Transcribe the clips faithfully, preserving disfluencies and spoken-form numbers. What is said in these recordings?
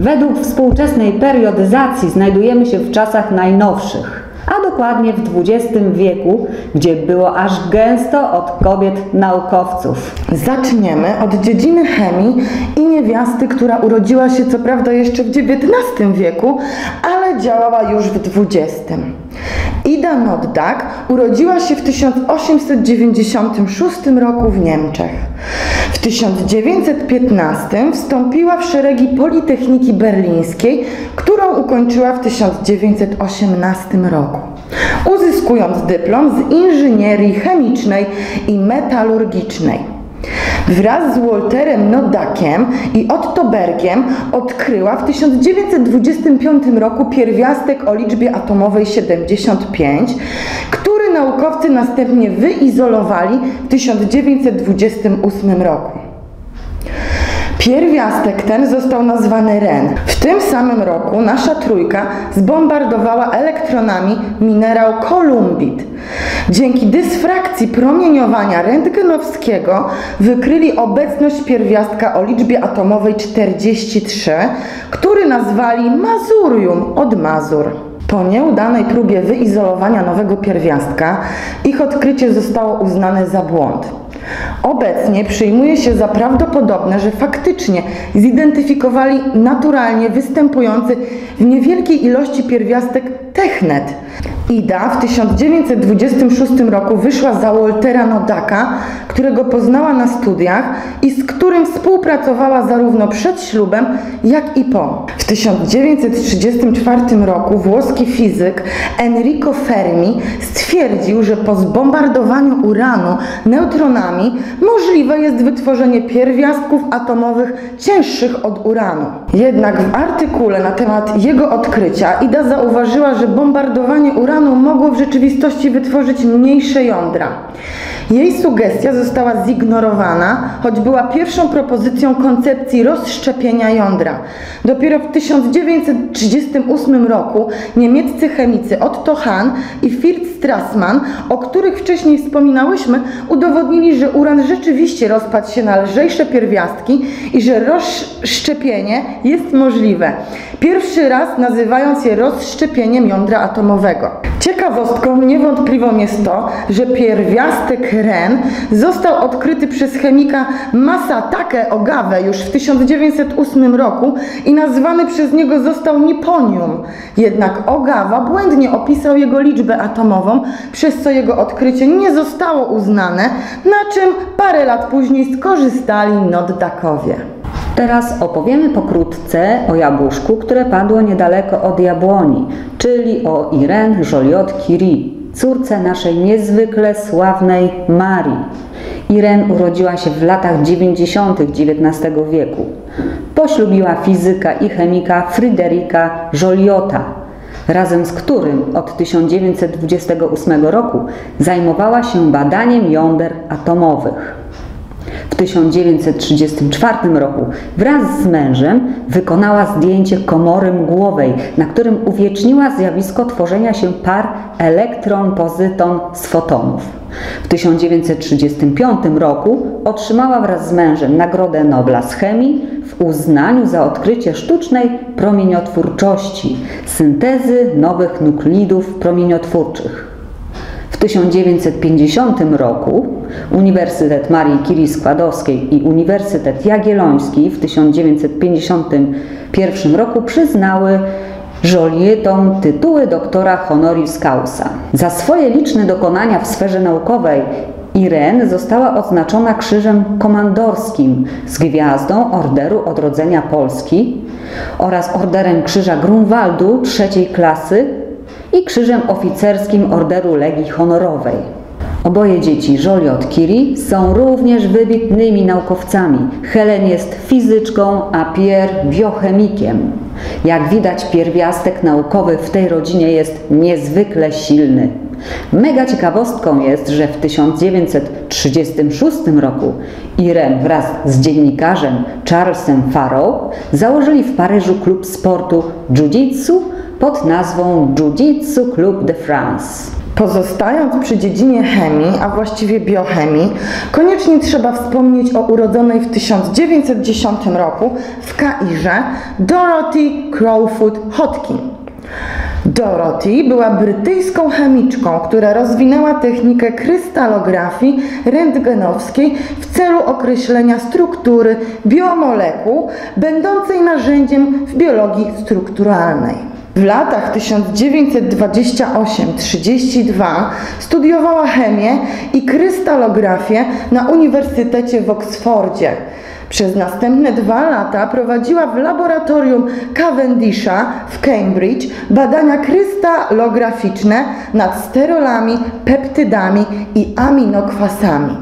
Według współczesnej periodyzacji znajdujemy się w czasach najnowszych, a dokładnie w dwudziestym wieku, gdzie było aż gęsto od kobiet naukowców. Zaczniemy od dziedziny chemii i niewiasty, która urodziła się co prawda jeszcze w dziewiętnastym wieku, ale działała już w dwudziestym. Ida Noddack urodziła się w tysiąc osiemset dziewięćdziesiątym szóstym roku w Niemczech. W tysiąc dziewięćset piętnastym wstąpiła w szeregi Politechniki Berlińskiej, którą ukończyła w tysiąc dziewięćset osiemnastym roku, uzyskując dyplom z inżynierii chemicznej i metalurgicznej. Wraz z Walterem Noddackiem i Otto Bergiem odkryła w tysiąc dziewięćset dwudziestym piątym roku pierwiastek o liczbie atomowej siedemdziesiąt pięć, który naukowcy następnie wyizolowali w tysiąc dziewięćset dwudziestym ósmym roku. Pierwiastek ten został nazwany Ren. W tym samym roku nasza trójka zbombardowała elektronami minerał kolumbit. Dzięki dysfrakcji promieniowania rentgenowskiego wykryli obecność pierwiastka o liczbie atomowej czterdzieści trzy, który nazwali mazurium od Mazur. Po nieudanej próbie wyizolowania nowego pierwiastka ich odkrycie zostało uznane za błąd. Obecnie przyjmuje się za prawdopodobne, że faktycznie zidentyfikowali naturalnie występujący w niewielkiej ilości pierwiastek technet. Ida w tysiąc dziewięćset dwudziestym szóstym roku wyszła za Waltera Noddacka, którego poznała na studiach i z którym współpracowała zarówno przed ślubem, jak i po. W tysiąc dziewięćset trzydziestym czwartym roku włoski fizyk Enrico Fermi stwierdził, że po zbombardowaniu uranu neutronami możliwe jest wytworzenie pierwiastków atomowych cięższych od uranu. Jednak w artykule na temat jego odkrycia Ida zauważyła, że bombardowanie uranu mogło w rzeczywistości wytworzyć mniejsze jądra. Jej sugestia została zignorowana, choć była pierwszą propozycją koncepcji rozszczepienia jądra. Dopiero w tysiąc dziewięćset trzydziestym ósmym roku niemieccy chemicy Otto Hahn i Fritz Strassmann, o których wcześniej wspominałyśmy, udowodnili, że uran rzeczywiście rozpadł się na lżejsze pierwiastki i że rozszczepienie jest możliwe. Pierwszy raz nazywając je rozszczepieniem jądra atomowego. Ciekawostką niewątpliwą jest to, że pierwiastek Ren został odkryty przez chemika Masatake Ogawę już w tysiąc dziewięćset ósmym roku i nazwany przez niego został niponium. Jednak Ogawa błędnie opisał jego liczbę atomową, przez co jego odkrycie nie zostało uznane, na czym parę lat później skorzystali Noddackowie. Teraz opowiemy pokrótce o jabłuszku, które padło niedaleko od jabłoni, czyli o Irène Joliot-Curie, córce naszej niezwykle sławnej Marii. Irène urodziła się w latach dziewięćdziesiątych dziewiętnastego wieku. Poślubiła fizyka i chemika Fryderyka Joliota, razem z którym od tysiąc dziewięćset dwudziestego ósmego roku zajmowała się badaniem jąder atomowych. W tysiąc dziewięćset trzydziestym czwartym roku wraz z mężem wykonała zdjęcie komory mgłowej, na którym uwieczniła zjawisko tworzenia się par elektron-pozyton z fotonów. W tysiąc dziewięćset trzydziestym piątym roku otrzymała wraz z mężem Nagrodę Nobla z chemii w uznaniu za odkrycie sztucznej promieniotwórczości, syntezy nowych nukleidów promieniotwórczych. W tysiąc dziewięćset pięćdziesiątym roku Uniwersytet Marii Curie Skłodowskiej i Uniwersytet Jagielloński w tysiąc dziewięćset pięćdziesiątym pierwszym roku przyznały Jolietom tytuły doktora honoris causa. Za swoje liczne dokonania w sferze naukowej Irène została odznaczona Krzyżem Komandorskim z Gwiazdą Orderu Odrodzenia Polski oraz Orderem Krzyża Grunwaldu trzeciej klasy i Krzyżem Oficerskim Orderu Legii Honorowej. Oboje dzieci Joliot-Curie są również wybitnymi naukowcami. Helen jest fizyczką, a Pierre biochemikiem. Jak widać, pierwiastek naukowy w tej rodzinie jest niezwykle silny. Mega ciekawostką jest, że w tysiąc dziewięćset trzydziestym szóstym roku Irène wraz z dziennikarzem Charlesem Farrow założyli w Paryżu klub sportu jiu-jitsu pod nazwą Jiu-Jitsu Club de France. Pozostając przy dziedzinie chemii, a właściwie biochemii, koniecznie trzeba wspomnieć o urodzonej w tysiąc dziewięćset dziesiątym roku w Kairze Dorothy Crowfoot Hodgkin. Dorothy była brytyjską chemiczką, która rozwinęła technikę krystalografii rentgenowskiej w celu określenia struktury biomolekuł, będącej narzędziem w biologii strukturalnej. W latach tysiąc dziewięćset dwudziestym ósmym do trzydziestego drugiego studiowała chemię i krystalografię na Uniwersytecie w Oksfordzie. Przez następne dwa lata prowadziła w laboratorium Cavendisha w Cambridge badania krystalograficzne nad sterolami, peptydami i aminokwasami.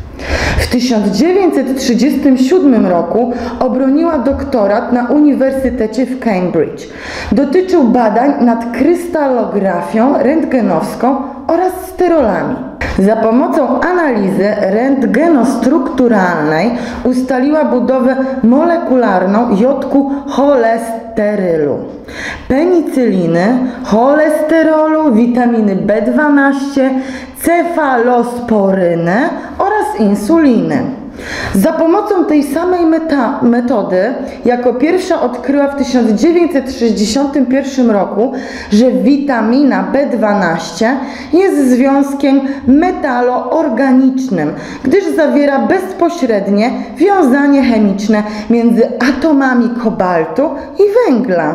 W tysiąc dziewięćset trzydziestym siódmym roku obroniła doktorat na Uniwersytecie w Cambridge. Dotyczył badań nad krystalografią rentgenowską oraz sterolami. Za pomocą analizy rentgenostrukturalnej ustaliła budowę molekularną jodku cholesterylu, penicyliny, cholesterolu, witaminy B dwanaście, cefalosporyny oraz insuliny. Za pomocą tej samej metody jako pierwsza odkryła w tysiąc dziewięćset sześćdziesiątym pierwszym roku, że witamina B dwanaście jest związkiem metaloorganicznym, gdyż zawiera bezpośrednie wiązanie chemiczne między atomami kobaltu i węgla.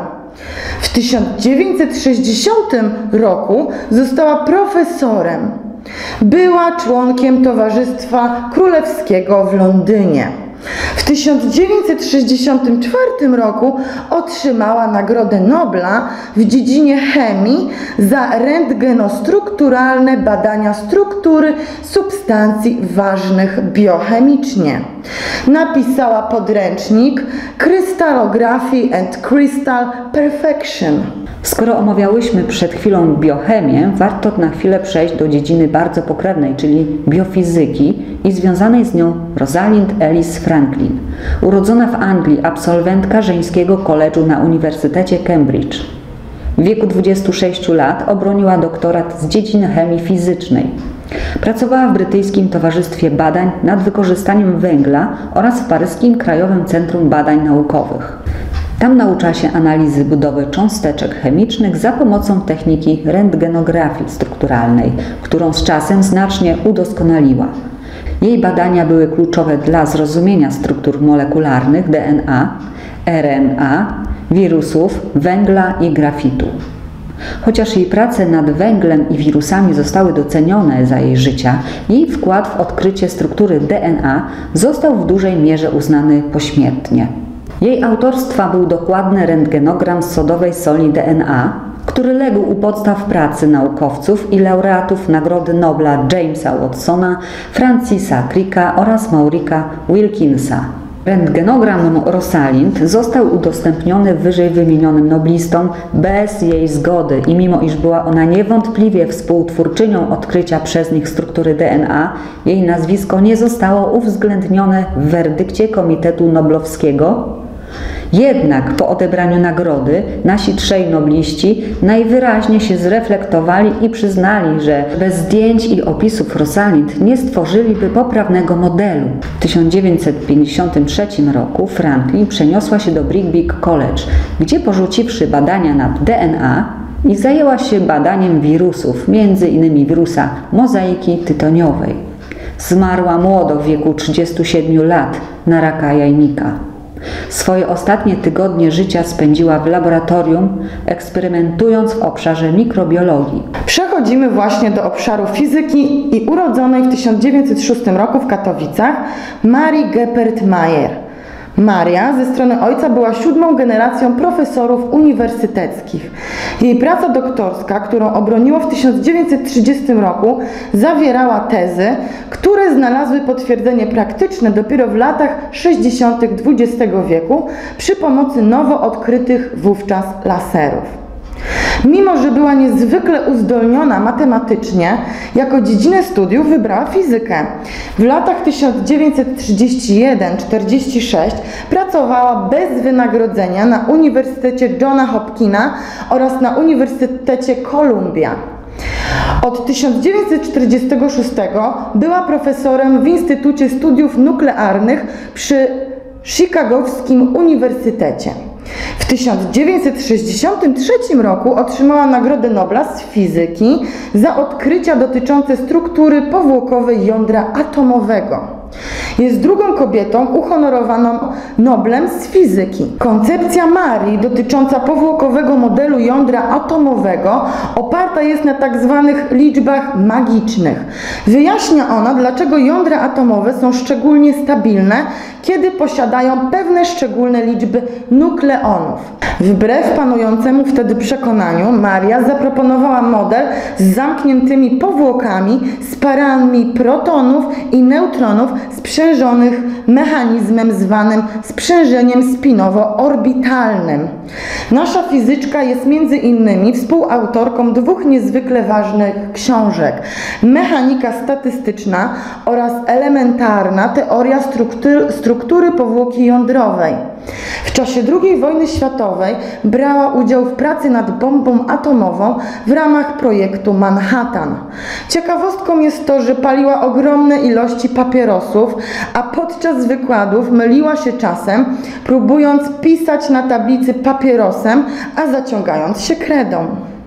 W tysiąc dziewięćset sześćdziesiątym roku została profesorem. Była członkiem Towarzystwa Królewskiego w Londynie. W tysiąc dziewięćset sześćdziesiątym czwartym roku otrzymała Nagrodę Nobla w dziedzinie chemii za rentgenostrukturalne badania struktury substancji ważnych biochemicznie. Napisała podręcznik Crystallography and Crystal Perfection. Skoro omawiałyśmy przed chwilą biochemię, warto na chwilę przejść do dziedziny bardzo pokrewnej, czyli biofizyki i związanej z nią Rosalind Ellis Franklin, urodzona w Anglii, absolwentka żeńskiego koledżu na Uniwersytecie Cambridge. W wieku dwudziestu sześciu lat obroniła doktorat z dziedziny chemii fizycznej. Pracowała w brytyjskim Towarzystwie Badań nad wykorzystaniem węgla oraz w paryskim Krajowym Centrum Badań Naukowych. Tam nauczyła się analizy budowy cząsteczek chemicznych za pomocą techniki rentgenografii strukturalnej, którą z czasem znacznie udoskonaliła. Jej badania były kluczowe dla zrozumienia struktur molekularnych D N A, R N A, wirusów, węgla i grafitu. Chociaż jej prace nad węglem i wirusami zostały docenione za jej życia, jej wkład w odkrycie struktury D N A został w dużej mierze uznany pośmiertnie. Jej autorstwa był dokładny rentgenogram sodowej soli D N A, który legł u podstaw pracy naukowców i laureatów Nagrody Nobla Jamesa Watsona, Francisa Cricka oraz Mauricka Wilkinsa. Rentgenogram Rosalind został udostępniony wyżej wymienionym noblistom bez jej zgody i mimo iż była ona niewątpliwie współtwórczynią odkrycia przez nich struktury D N A, jej nazwisko nie zostało uwzględnione w werdykcie Komitetu Noblowskiego. Jednak po odebraniu nagrody nasi trzej nobliści najwyraźniej się zreflektowali i przyznali, że bez zdjęć i opisów Rosalind nie stworzyliby poprawnego modelu. W tysiąc dziewięćset pięćdziesiątym trzecim roku Franklin przeniosła się do Birkbeck College, gdzie porzuciwszy badania nad D N A i zajęła się badaniem wirusów, między innymi wirusa mozaiki tytoniowej. Zmarła młodo w wieku trzydziestu siedmiu lat na raka jajnika. Swoje ostatnie tygodnie życia spędziła w laboratorium, eksperymentując w obszarze mikrobiologii. Przechodzimy właśnie do obszaru fizyki i urodzonej w tysiąc dziewięćset szóstym roku w Katowicach Marii Geppert-Mayer. Maria ze strony ojca była siódmą generacją profesorów uniwersyteckich. Jej praca doktorska, którą obroniła w tysiąc dziewięćset trzydziestym roku, zawierała tezy, które znalazły potwierdzenie praktyczne dopiero w latach sześćdziesiątych dwudziestego wieku przy pomocy nowo odkrytych wówczas laserów. Mimo że była niezwykle uzdolniona matematycznie, jako dziedzinę studiów wybrała fizykę. W latach tysiąc dziewięćset trzydziestym pierwszym do czterdziestego szóstego pracowała bez wynagrodzenia na Uniwersytecie Johna Hopkina oraz na Uniwersytecie Columbia. Od tysiąc dziewięćset czterdziestego szóstego była profesorem w Instytucie Studiów Nuklearnych przy Chicagowskim Uniwersytecie. W tysiąc dziewięćset sześćdziesiątym trzecim roku otrzymała Nagrodę Nobla z fizyki za odkrycia dotyczące struktury powłokowej jądra atomowego. Jest drugą kobietą uhonorowaną Noblem z fizyki. Koncepcja Marii dotycząca powłokowego modelu jądra atomowego oparta jest na tak zwanych liczbach magicznych. Wyjaśnia ona, dlaczego jądra atomowe są szczególnie stabilne, kiedy posiadają pewne szczególne liczby nukleonów. Wbrew panującemu wtedy przekonaniu, Maria zaproponowała model z zamkniętymi powłokami, z parami protonów i neutronów sprzężonych mechanizmem zwanym sprzężeniem spinowo-orbitalnym. Nasza fizyczka jest między innymi współautorką dwóch niezwykle ważnych książek: Mechanika statystyczna oraz Elementarna teoria struktury, struktury powłoki jądrowej. W czasie drugiej wojny światowej brała udział w pracy nad bombą atomową w ramach projektu Manhattan. Ciekawostką jest to, że paliła ogromne ilości papierosów, a podczas wykładów myliła się czasem, próbując pisać na tablicy papierosem, a zaciągając się kredą.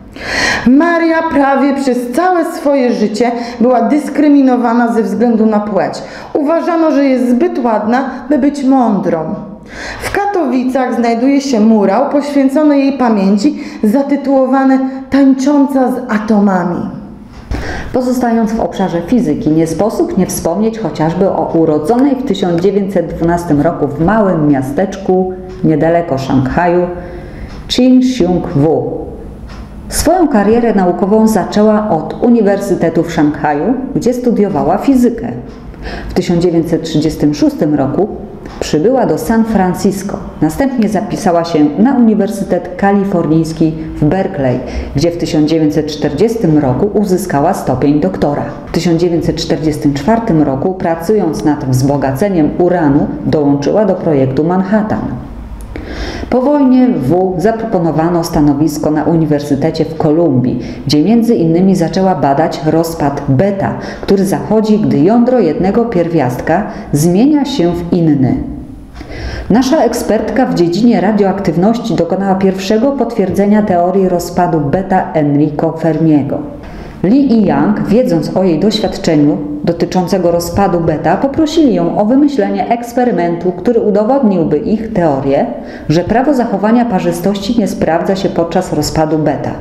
Maria prawie przez całe swoje życie była dyskryminowana ze względu na płeć. Uważano, że jest zbyt ładna, by być mądrą. W Katowicach znajduje się murał poświęcony jej pamięci, zatytułowany Tańcząca z atomami. Pozostając w obszarze fizyki, nie sposób nie wspomnieć chociażby o urodzonej w tysiąc dziewięćset dwunastym roku w małym miasteczku niedaleko Szanghaju Qin Xiong-wu. Swoją karierę naukową zaczęła od Uniwersytetu w Szanghaju, gdzie studiowała fizykę. W tysiąc dziewięćset trzydziestym szóstym roku przybyła do San Francisco. Następnie zapisała się na Uniwersytet Kalifornijski w Berkeley, gdzie w tysiąc dziewięćset czterdziestym roku uzyskała stopień doktora. W tysiąc dziewięćset czterdziestym czwartym roku, pracując nad wzbogaceniem uranu, dołączyła do projektu Manhattan. Po wojnie W zaproponowano stanowisko na Uniwersytecie w Kolumbii, gdzie między innymi zaczęła badać rozpad beta, który zachodzi, gdy jądro jednego pierwiastka zmienia się w inny. Nasza ekspertka w dziedzinie radioaktywności dokonała pierwszego potwierdzenia teorii rozpadu beta Enrico Fermiego. Li i Yang, wiedząc o jej doświadczeniu dotyczącego rozpadu beta, poprosili ją o wymyślenie eksperymentu, który udowodniłby ich teorię, że prawo zachowania parzystości nie sprawdza się podczas rozpadu beta.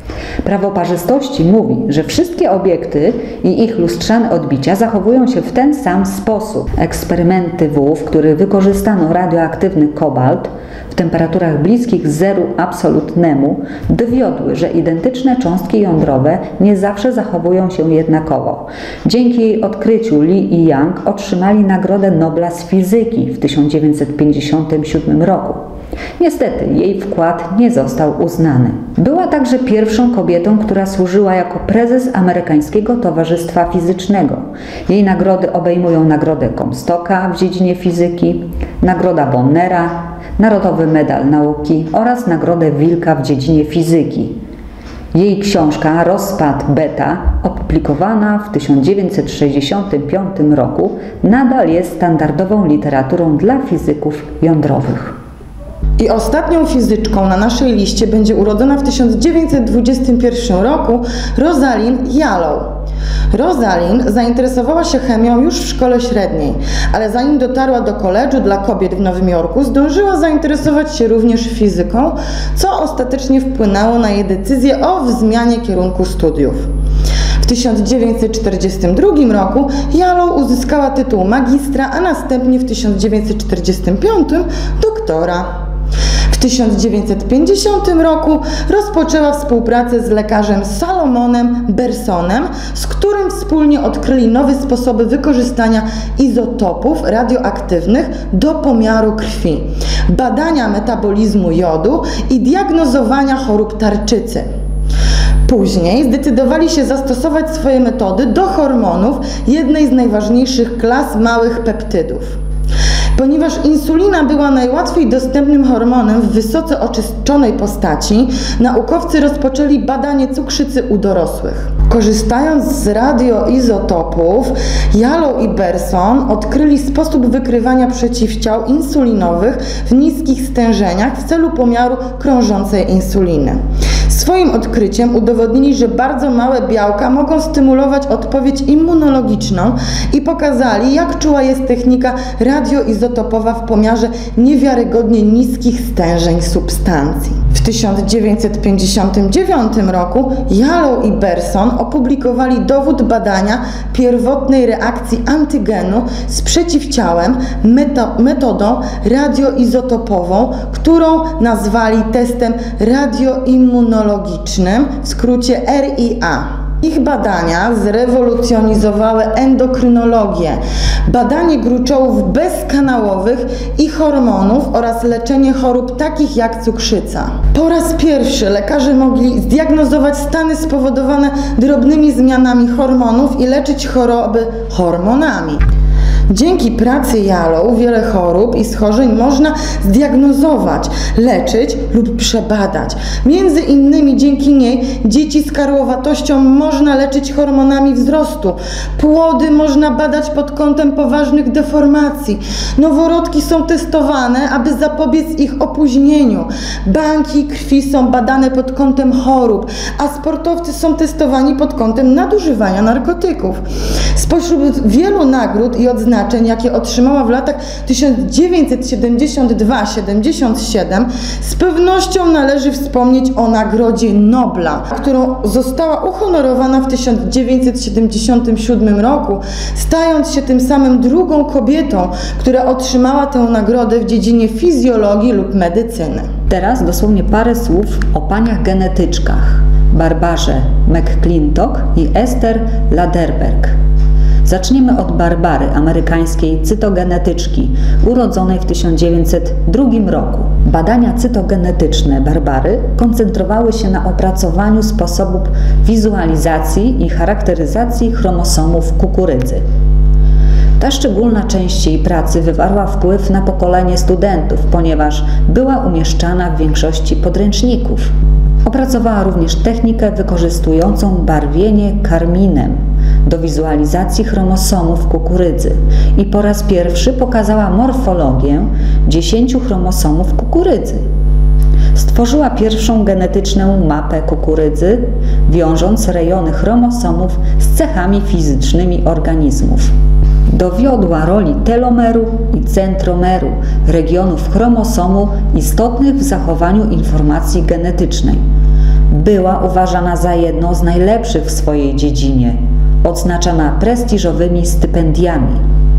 Prawo parzystości mówi, że wszystkie obiekty i ich lustrzane odbicia zachowują się w ten sam sposób. Eksperymenty W, w których wykorzystano radioaktywny kobalt w temperaturach bliskich zeru absolutnemu, dowiodły, że identyczne cząstki jądrowe nie zawsze zachowują się jednakowo. Dzięki jej odkryciu Li i Yang otrzymali Nagrodę Nobla z fizyki w tysiąc dziewięćset pięćdziesiątym siódmym roku. Niestety jej wkład nie został uznany. Była także pierwszą kobietą, która służyła jako prezes Amerykańskiego Towarzystwa Fizycznego. Jej nagrody obejmują Nagrodę Comstocka w dziedzinie fizyki, Nagroda Bonnera, Narodowy Medal Nauki oraz Nagrodę Wilka w dziedzinie fizyki. Jej książka Rozpad beta, opublikowana w tysiąc dziewięćset sześćdziesiątym piątym roku, nadal jest standardową literaturą dla fizyków jądrowych. I ostatnią fizyczką na naszej liście będzie urodzona w tysiąc dziewięćset dwudziestym pierwszym roku Rosalind Yalow. Rosalind zainteresowała się chemią już w szkole średniej, ale zanim dotarła do koledżu dla kobiet w Nowym Jorku, zdążyła zainteresować się również fizyką, co ostatecznie wpłynęło na jej decyzję o zmianie kierunku studiów. W tysiąc dziewięćset czterdziestym drugim roku Yalow uzyskała tytuł magistra, a następnie w tysiąc dziewięćset czterdziestym piątym doktora. W tysiąc dziewięćset pięćdziesiątym roku rozpoczęła współpracę z lekarzem Salomonem Bersonem, z którym wspólnie odkryli nowe sposoby wykorzystania izotopów radioaktywnych do pomiaru krwi, badania metabolizmu jodu i diagnozowania chorób tarczycy. Później zdecydowali się zastosować swoje metody do hormonów, jednej z najważniejszych klas małych peptydów. Ponieważ insulina była najłatwiej dostępnym hormonem w wysoce oczyszczonej postaci, naukowcy rozpoczęli badanie cukrzycy u dorosłych. Korzystając z radioizotopów, Yalow i Berson odkryli sposób wykrywania przeciwciał insulinowych w niskich stężeniach w celu pomiaru krążącej insuliny. Swoim odkryciem udowodnili, że bardzo małe białka mogą stymulować odpowiedź immunologiczną i pokazali, jak czuła jest technika radioizotopowa w pomiarze niewiarygodnie niskich stężeń substancji. W tysiąc dziewięćset pięćdziesiątym dziewiątym roku Yalow i Berson opublikowali dowód badania pierwotnej reakcji antygenu z przeciwciałem meto metodą radioizotopową, którą nazwali testem radioimmunologicznym, w skrócie R I A. Ich badania zrewolucjonizowały endokrynologię, badanie gruczołów bezkanałowych i hormonów oraz leczenie chorób takich jak cukrzyca. Po raz pierwszy lekarze mogli zdiagnozować stany spowodowane drobnymi zmianami hormonów i leczyć choroby hormonami. Dzięki pracy Yalow wiele chorób i schorzeń można zdiagnozować, leczyć lub przebadać. Między innymi dzięki niej dzieci z karłowatością można leczyć hormonami wzrostu, płody można badać pod kątem poważnych deformacji, noworodki są testowane, aby zapobiec ich opóźnieniu, banki krwi są badane pod kątem chorób, a sportowcy są testowani pod kątem nadużywania narkotyków. Spośród wielu nagród i odznaczeń, jakie otrzymała w latach tysiąc dziewięćset siedemdziesiąt dwa do siedemdziesiąt siedem, z pewnością należy wspomnieć o Nagrodzie Nobla, którą została uhonorowana w tysiąc dziewięćset siedemdziesiątym siódmym roku, stając się tym samym drugą kobietą, która otrzymała tę nagrodę w dziedzinie fizjologii lub medycyny. Teraz dosłownie parę słów o paniach genetyczkach, Barbarze McClintock i Esther Laderberg. Zaczniemy od Barbary, amerykańskiej cytogenetyczki, urodzonej w tysiąc dziewięćset drugim roku. Badania cytogenetyczne Barbary koncentrowały się na opracowaniu sposobów wizualizacji i charakteryzacji chromosomów kukurydzy. Ta szczególna część jej pracy wywarła wpływ na pokolenie studentów, ponieważ była umieszczana w większości podręczników. Opracowała również technikę wykorzystującą barwienie karminem do wizualizacji chromosomów kukurydzy i po raz pierwszy pokazała morfologię dziesięciu chromosomów kukurydzy. Stworzyła pierwszą genetyczną mapę kukurydzy, wiążąc rejony chromosomów z cechami fizycznymi organizmów. Dowiodła roli telomeru i centromeru, regionów chromosomu istotnych w zachowaniu informacji genetycznej. Była uważana za jedną z najlepszych w swojej dziedzinie, odznaczana prestiżowymi stypendiami.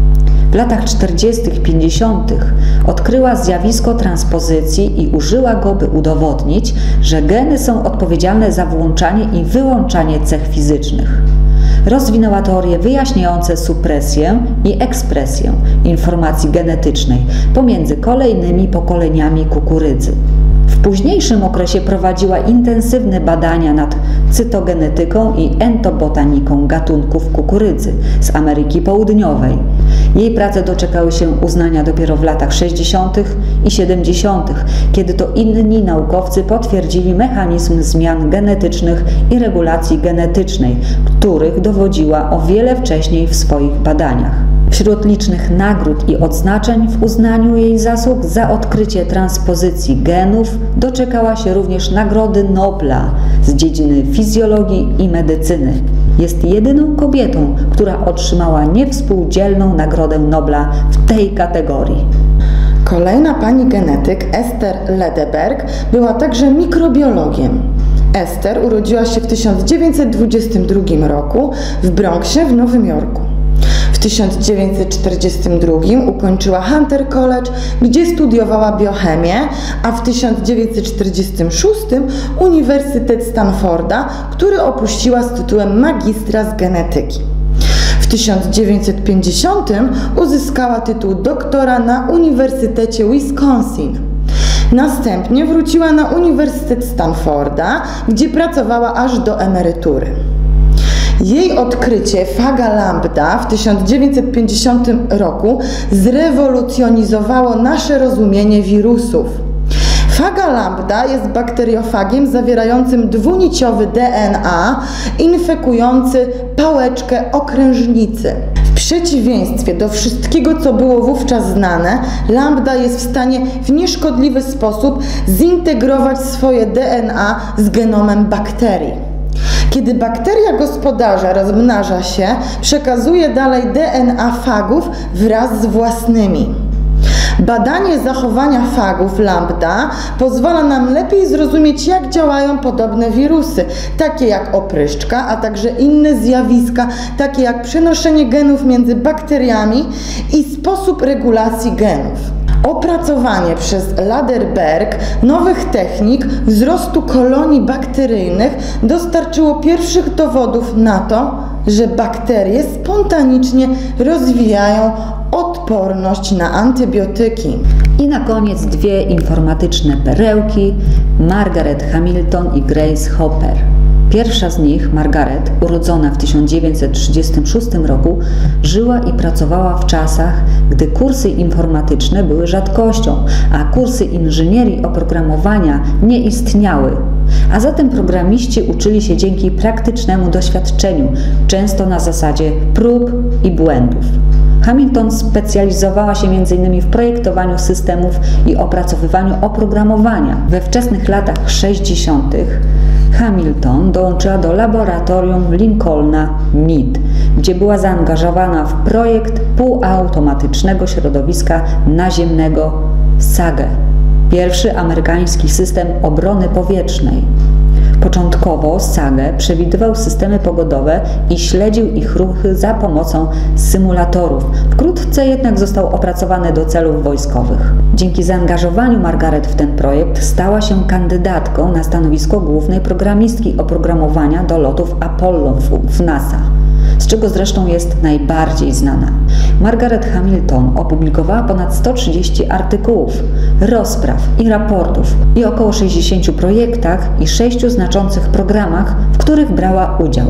W latach czterdziestych pięćdziesiątych odkryła zjawisko transpozycji i użyła go, by udowodnić, że geny są odpowiedzialne za włączanie i wyłączanie cech fizycznych. Rozwinęła teorie wyjaśniające supresję i ekspresję informacji genetycznej pomiędzy kolejnymi pokoleniami kukurydzy. W późniejszym okresie prowadziła intensywne badania nad cytogenetyką i entobotaniką gatunków kukurydzy z Ameryki Południowej. Jej prace doczekały się uznania dopiero w latach sześćdziesiątych i siedemdziesiątych, kiedy to inni naukowcy potwierdzili mechanizm zmian genetycznych i regulacji genetycznej, których dowodziła o wiele wcześniej w swoich badaniach. Wśród licznych nagród i odznaczeń w uznaniu jej zasług za odkrycie transpozycji genów doczekała się również Nagrody Nobla z dziedziny fizjologii i medycyny. Jest jedyną kobietą, która otrzymała niewspółdzielną Nagrodę Nobla w tej kategorii. Kolejna pani genetyk, Esther Laderberg, była także mikrobiologiem. Esther urodziła się w tysiąc dziewięćset dwudziestym drugim roku w Bronxie w Nowym Jorku. W tysiąc dziewięćset czterdziestym drugim ukończyła Hunter College, gdzie studiowała biochemię, a w tysiąc dziewięćset czterdziestym szóstym Uniwersytet Stanforda, który opuściła z tytułem magistra z genetyki. W tysiąc dziewięćset pięćdziesiątym uzyskała tytuł doktora na Uniwersytecie Wisconsin. Następnie wróciła na Uniwersytet Stanforda, gdzie pracowała aż do emerytury. Jej odkrycie faga lambda w tysiąc dziewięćset pięćdziesiątym roku zrewolucjonizowało nasze rozumienie wirusów. Faga lambda jest bakteriofagiem zawierającym dwuniciowy D N A infekujący pałeczkę okrężnicy. W przeciwieństwie do wszystkiego, co było wówczas znane, lambda jest w stanie w nieszkodliwy sposób zintegrować swoje D N A z genomem bakterii. Kiedy bakteria gospodarza rozmnaża się, przekazuje dalej D N A fagów wraz z własnymi. Badanie zachowania fagów lambda pozwala nam lepiej zrozumieć, jak działają podobne wirusy, takie jak opryszczka, a także inne zjawiska, takie jak przenoszenie genów między bakteriami i sposób regulacji genów. Opracowanie przez Laderberg nowych technik wzrostu kolonii bakteryjnych dostarczyło pierwszych dowodów na to, że bakterie spontanicznie rozwijają odporność na antybiotyki. I na koniec dwie informatyczne perełki: Margaret Hamilton i Grace Hopper. Pierwsza z nich, Margaret, urodzona w tysiąc dziewięćset trzydziestym szóstym roku, żyła i pracowała w czasach, gdy kursy informatyczne były rzadkością, a kursy inżynierii oprogramowania nie istniały. A zatem programiści uczyli się dzięki praktycznemu doświadczeniu, często na zasadzie prób i błędów. Hamilton specjalizowała się między innymi w projektowaniu systemów i opracowywaniu oprogramowania. We wczesnych latach sześćdziesiątych Hamilton dołączyła do laboratorium Lincolna Mead, gdzie była zaangażowana w projekt półautomatycznego środowiska naziemnego SAGE, pierwszy amerykański system obrony powietrznej. Początkowo SAGE przewidywał systemy pogodowe i śledził ich ruchy za pomocą symulatorów. Wkrótce jednak został opracowany do celów wojskowych. Dzięki zaangażowaniu Margaret w ten projekt stała się kandydatką na stanowisko głównej programistki oprogramowania do lotów Apollo w NASA, z czego zresztą jest najbardziej znana. Margaret Hamilton opublikowała ponad sto trzydzieści artykułów, rozpraw i raportów i około sześćdziesięciu projektach i sześciu znaczących programach, w których brała udział.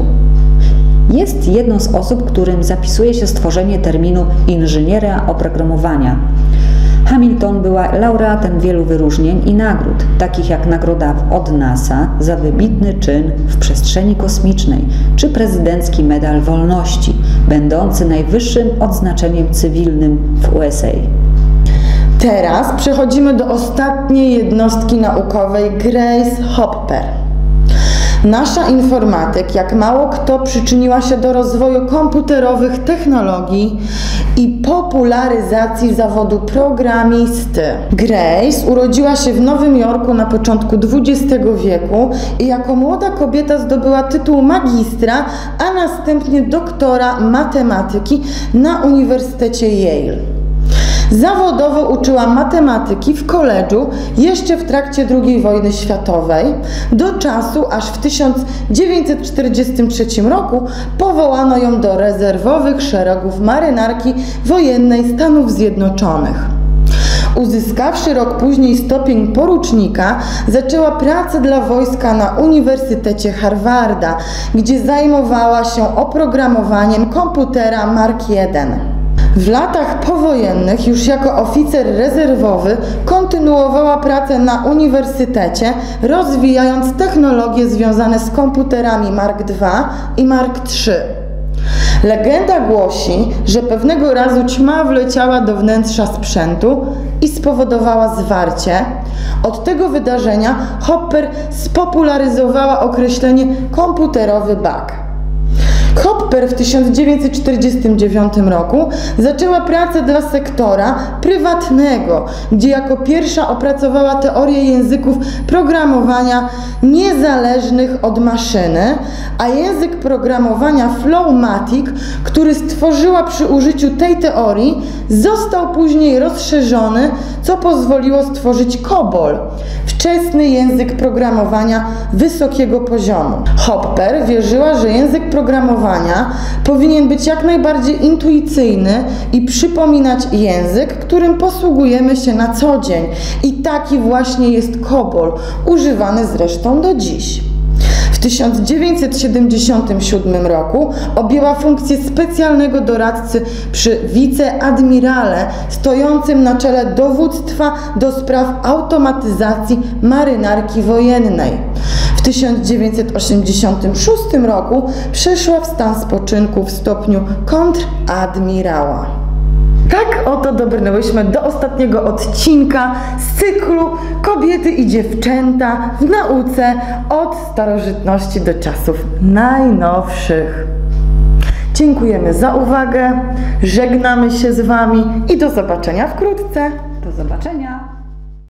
Jest jedną z osób, którym zapisuje się stworzenie terminu inżyniera oprogramowania. Hamilton była laureatem wielu wyróżnień i nagród, takich jak nagroda od NASA za wybitny czyn w przestrzeni kosmicznej, czy prezydencki Medal Wolności, będący najwyższym odznaczeniem cywilnym w U S A. Teraz przechodzimy do ostatniej jednostki naukowej, Grace Hopper. Nasza informatyk, jak mało kto, przyczyniła się do rozwoju komputerowych technologii i popularyzacji zawodu programisty. Grace urodziła się w Nowym Jorku na początku dwudziestego wieku i jako młoda kobieta zdobyła tytuł magistra, a następnie doktora matematyki na Uniwersytecie Yale. Zawodowo uczyła matematyki w koledżu jeszcze w trakcie drugiej wojny światowej, do czasu aż w tysiąc dziewięćset czterdziestym trzecim roku powołano ją do rezerwowych szeregów marynarki wojennej Stanów Zjednoczonych. Uzyskawszy rok później stopień porucznika, zaczęła pracę dla wojska na Uniwersytecie Harvarda, gdzie zajmowała się oprogramowaniem komputera Mark jeden. W latach powojennych już jako oficer rezerwowy kontynuowała pracę na uniwersytecie, rozwijając technologie związane z komputerami Mark dwa i Mark trzy. Legenda głosi, że pewnego razu ćma wleciała do wnętrza sprzętu i spowodowała zwarcie. Od tego wydarzenia Hopper spopularyzowała określenie komputerowy bug. Hopper w tysiąc dziewięćset czterdziestym dziewiątym roku zaczęła pracę dla sektora prywatnego, gdzie jako pierwsza opracowała teorię języków programowania niezależnych od maszyny, a język programowania Flowmatic, który stworzyła przy użyciu tej teorii, został później rozszerzony, co pozwoliło stworzyć COBOL, wczesny język programowania wysokiego poziomu. Hopper wierzyła, że język programowania powinien być jak najbardziej intuicyjny i przypominać język, którym posługujemy się na co dzień. I taki właśnie jest COBOL, używany zresztą do dziś. W tysiąc dziewięćset siedemdziesiątym siódmym roku objęła funkcję specjalnego doradcy przy wiceadmirale stojącym na czele dowództwa do spraw automatyzacji marynarki wojennej. W tysiąc dziewięćset osiemdziesiątym szóstym roku przeszła w stan spoczynku w stopniu kontradmirała. Tak oto dobrnęłyśmy do ostatniego odcinka z cyklu Kobiety i dziewczęta w nauce od starożytności do czasów najnowszych. Dziękujemy za uwagę, żegnamy się z Wami i do zobaczenia wkrótce. Do zobaczenia.